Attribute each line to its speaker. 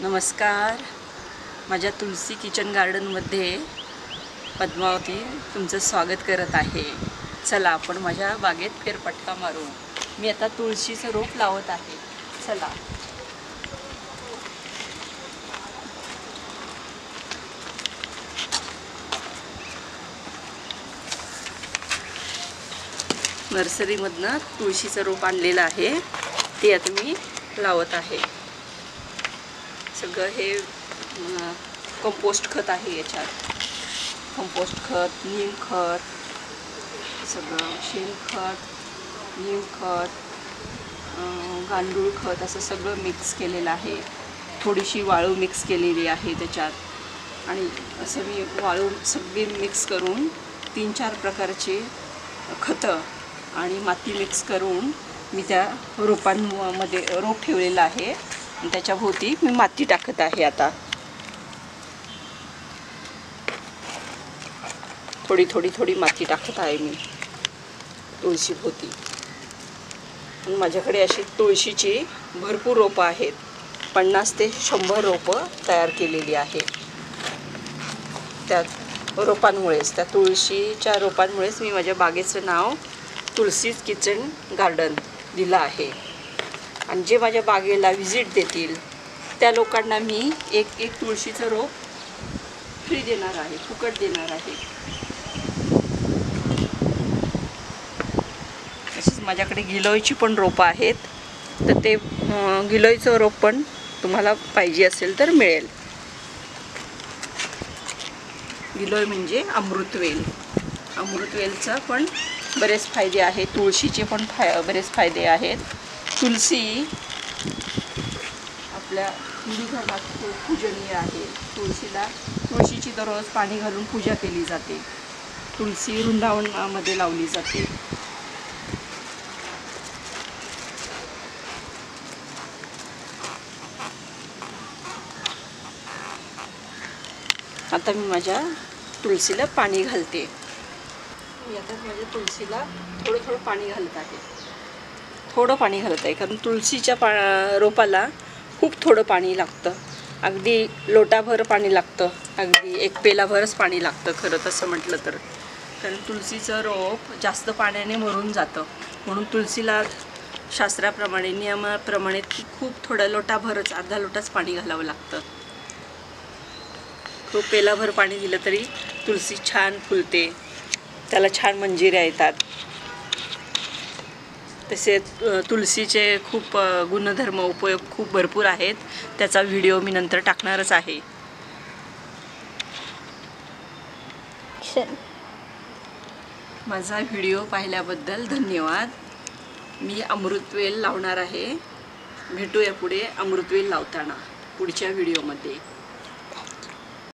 Speaker 1: नमस्कार. माझ्या तुलसी किचन गार्डनमध्ये पद्मावती तुमचं स्वागत करत आहे. चला आपण माझ्या बागेत फेरफटका मारू. मी आता तुळशीचं रोप लावत आहे. चला. नर्सरीमधनं तुळशीचं रोप आणलेलं आहे, ते आता मी लावत आहे. सगळं हे कंपोस्ट खत आहे. याच्यात कंपोस्ट खत, नीम खत, सगळं शेणखत, नीम खत, गांडूळ खत असं सगळं मिक्स केलेलं आहे. थोडीशी वाळू मिक्स केलेली आहे त्याच्यात. आणि असं मी वाळू सगळी मिक्स करून 3-4 प्रकारचे खतं आणि माती मिक्स करून मी त्या रोपांमध्ये रोप ठेवलेलं आहे. त्याच्या भोवती मी माती टाकत आहे. आता थोडी माती टाकत आहे मी तुळशी भोवती. माझ्याकडे अशी तुळशीची भरपूर रोपं आहेत. 50 ते 100 रोपं तयार केलेली आहेत. त्या रोपांमुळेच, त्या तुळशीच्या रोपांमुळेच मी माझ्या बागेचं नाव तुलसी किचन गार्डन दिलं आहे. आणि जे माझ्या बागेला व्हिजिट देतील त्या लोकांना मी एक तुळशीचं रोप फ्री देणार आहे, फुकट देणार आहे. तशीच माझ्याकडे गिलोयची पण रोपं आहेत, तर ते गिलोयचं रोप पण तुम्हाला पाहिजे असेल तर मिळेल. गिलोय म्हणजे अमृतवेल. अमृतवेलचा पण बरेच फायदे आहेत. तुळशीचे पण बरेच फायदे आहेत. तुळशी आपल्या हिंदू धर्मात खूप पूजनीय आहे. तुळशीची दररोज पाणी घालून पूजा केली जाते. तुळशी वृंदावनामध्ये लावली जाते. आता मी माझ्या तुळशीला पाणी घालते. मी आता माझ्या तुळशीला थोडं पाणी घालत आहे. थोडं पाणी घालत आहे कारण तुळशीच्या रोपाला खूप थोडं पाणी लागतं. अगदी लोटाभर पाणी लागतं. अगदी 1 पेलाभरच पाणी लागतं खरं तसं म्हटलं तर. कारण तुळशीचं रोप जास्त पाण्याने मरून जातं. म्हणून तुळशीला शास्त्राप्रमाणे, नियमाप्रमाणे खूप थोडं लोटाभरच, अर्धा लोटाच पाणी घालावं लागतं. खूप पेलाभर पाणी दिलं तरी तुळशी छान फुलते, त्याला छान मंजिऱ्या येतात. तसे तुळशीचे खूप गुणधर्म, उपयोग खूप भरपूर आहेत. त्याचा व्हिडिओ मी नंतर टाकणारच आहे. माझा व्हिडिओ पाहिल्याबद्दल धन्यवाद. मी अमृतवेल लावणार आहे. भेटूया पुढे अमृतवेल लावताना पुढच्या व्हिडिओमध्ये.